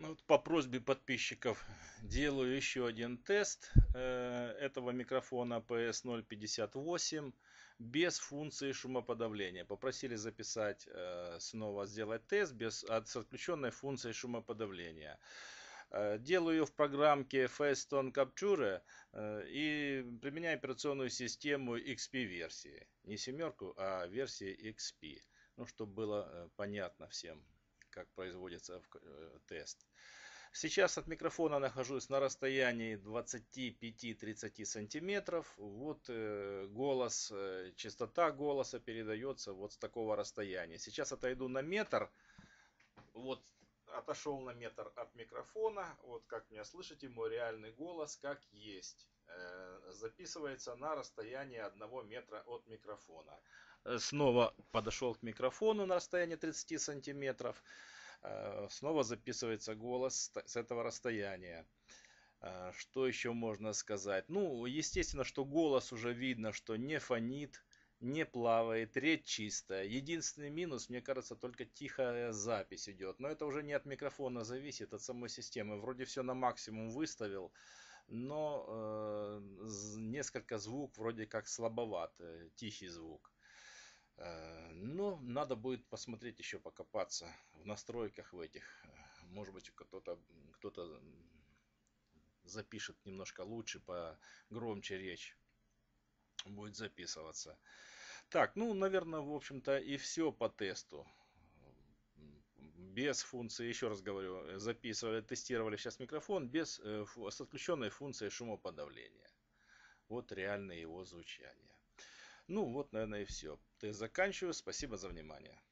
Вот по просьбе подписчиков делаю еще один тест этого микрофона PS058 без функции шумоподавления. Попросили записать снова сделать тест с отключенной функцией шумоподавления. Делаю ее в программке Facetone Capture и применяю операционную систему XP версии. Не семерку, а версии XP. Ну, чтобы было понятно всем, как производится тест. Сейчас от микрофона нахожусь на расстоянии 25-30 сантиметров. Вот голос, частота голоса передается вот с такого расстояния. Сейчас отойду на метр. Вот отошел на метр от микрофона. Вот как меня слышите, мой реальный голос как есть. Записывается на расстоянии 1 метра от микрофона. Снова подошел к микрофону на расстоянии 30 сантиметров. Снова записывается голос с этого расстояния. Что еще можно сказать? Ну, естественно, что голос уже видно, что не фонит, не плавает, речь чистая. Единственный минус, мне кажется, только тихая запись идет. Но это уже не от микрофона зависит, от самой системы. Вроде все на максимум выставил, но несколько звук вроде как слабоват, тихий звук. Но надо будет посмотреть еще, покопаться в настройках в этих. Может быть, кто-то запишет немножко лучше, погромче речь будет записываться. Так, ну, наверное, в общем-то и все по тесту. Без функции, еще раз говорю, тестировали сейчас микрофон с отключенной функцией шумоподавления. Вот реальное его звучание. Ну, вот, наверное, и все. Тест заканчиваю. Спасибо за внимание.